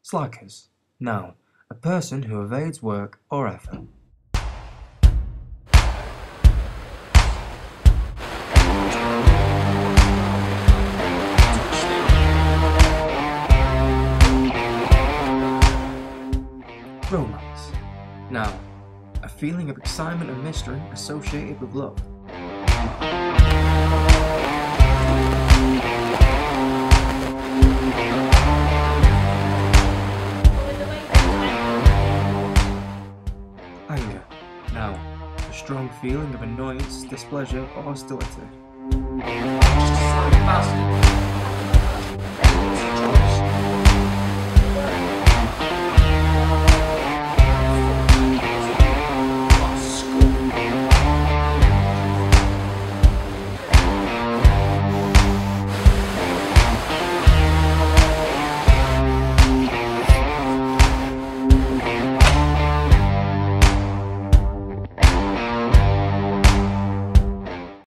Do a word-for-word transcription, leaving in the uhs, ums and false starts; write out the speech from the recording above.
Slackers. Noun. A person who evades work or effort. Romance. Noun. A feeling of excitement and mystery associated with love. Anger. Noun. A strong feeling of annoyance, displeasure, or hostility. Just a silly bastard.